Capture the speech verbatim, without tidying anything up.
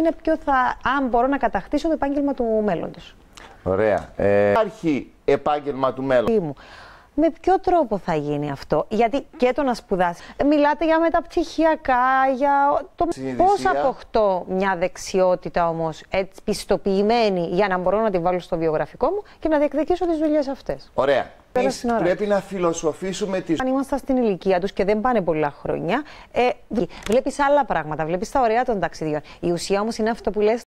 είναι ποιο θα, αν μπορώ να κατακτήσω το επάγγελμα του μέλλοντος. Ωραία. Ε, υπάρχει επάγγελμα του μέλλοντος. Με ποιο τρόπο θα γίνει αυτό, γιατί και το να σπουδάσει. Μιλάτε για μεταπτυχιακά, για το πώς αποκτώ μια δεξιότητα όμως έτσι πιστοποιημένη για να μπορώ να τη βάλω στο βιογραφικό μου και να διεκδικήσω τις δουλειές αυτές. Ωραία. Εμείς πρέπει να φιλοσοφήσουμε τις... Αν ήμασταν στην ηλικία τους και δεν πάνε πολλά χρόνια, ε, βλέπεις άλλα πράγματα, βλέπεις τα ωραία των ταξιδιών. Η ουσία όμως είναι αυτό που λες.